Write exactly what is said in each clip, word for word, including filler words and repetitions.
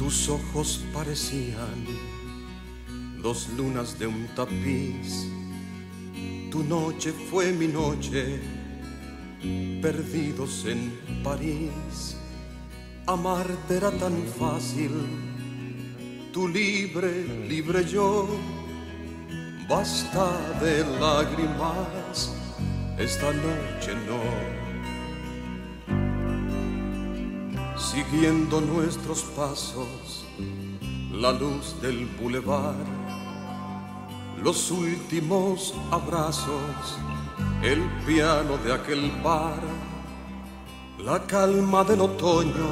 Tus ojos parecían dos lunas de un tapiz. Tu noche fue mi noche, perdidos en París. Amarte era tan fácil, tú libre, libre yo. Basta de lágrimas, esta noche no. Siguiendo nuestros pasos, la luz del bulevar, los últimos abrazos, el piano de aquel bar, la calma del otoño,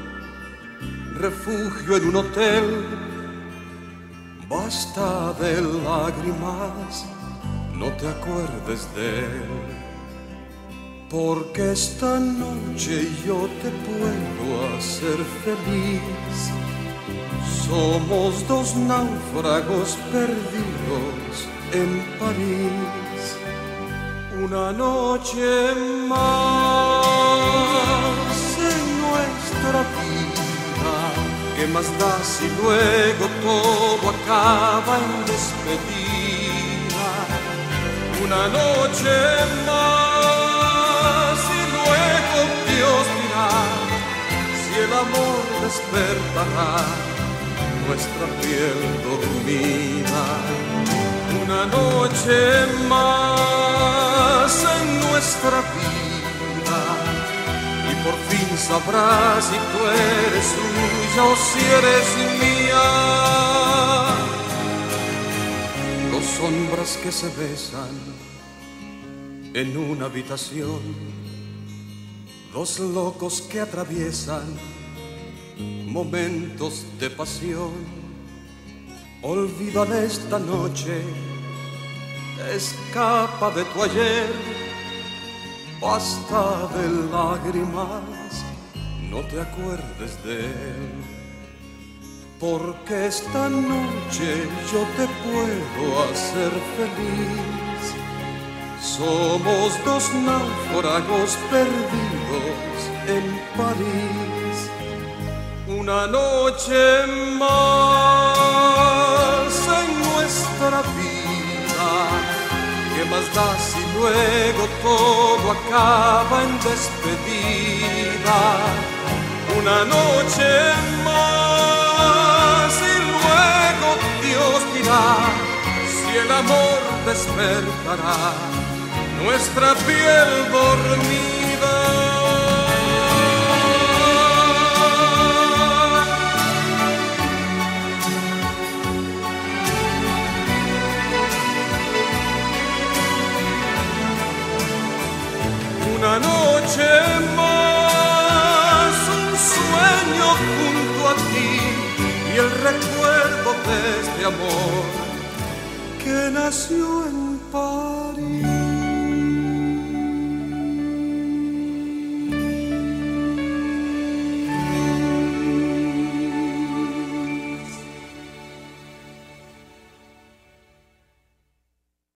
refugio en un hotel. Basta de lágrimas, no te acuerdes de él, porque esta noche yo te puedo hacer feliz. Somos dos náufragos perdidos en París. Una noche más en nuestra vida, ¿qué más da si luego todo acaba en despedida? Una noche más y luego Dios dirá si el amor despertará nuestra piel dormida. Una noche más en nuestra vida y por fin sabrás si tú eres suya o si eres mía. Dos sombras que se besan en una habitación, dos locos que atraviesan momentos de pasión. Olvídala esta noche, escapa de tu ayer. Basta de lágrimas, no te acuerdes de él, porque esta noche yo te puedo hacer feliz. Somos dos náufragos perdidos en París. Una noche más en nuestra vida, ¿qué más da si luego todo acaba en despedida? Una noche más y luego Dios dirá si el amor despertará nuestra piel dormida. Una noche más, un sueño junto a ti y el recuerdo de este amor que nació en París.